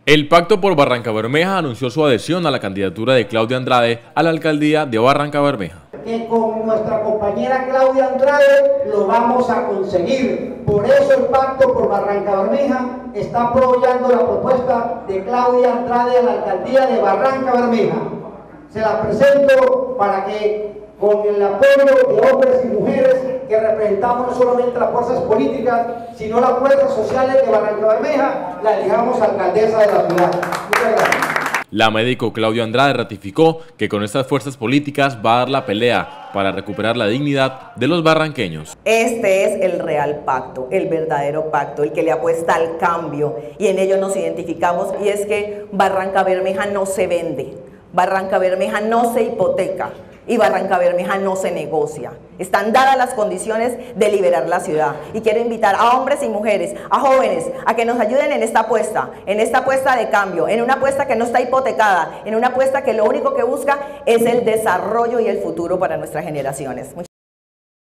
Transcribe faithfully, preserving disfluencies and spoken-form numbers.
El Pacto por Barrancabermeja anunció su adhesión a la candidatura de Claudia Andrade a la alcaldía de Barrancabermeja. Que con nuestra compañera Claudia Andrade lo vamos a conseguir. Por eso el Pacto por Barrancabermeja está apoyando la propuesta de Claudia Andrade a la alcaldía de Barrancabermeja. Se la presento para que con el apoyo de hombres y mujeres que representamos no solamente las fuerzas políticas, sino las fuerzas sociales de Barrancabermeja, la elijamos alcaldesa de la ciudad. Muchas gracias. La médico Claudia Andrade ratificó que con estas fuerzas políticas va a dar la pelea para recuperar la dignidad de los barranqueños. Este es el real pacto, el verdadero pacto, el que le apuesta al cambio, y en ello nos identificamos, y es que Barrancabermeja no se vende, Barrancabermeja no se hipoteca y Barrancabermeja no se negocia. Están dadas las condiciones de liberar la ciudad, y quiero invitar a hombres y mujeres, a jóvenes, a que nos ayuden en esta apuesta, en esta apuesta de cambio, en una apuesta que no está hipotecada, en una apuesta que lo único que busca es el desarrollo y el futuro para nuestras generaciones. Muchas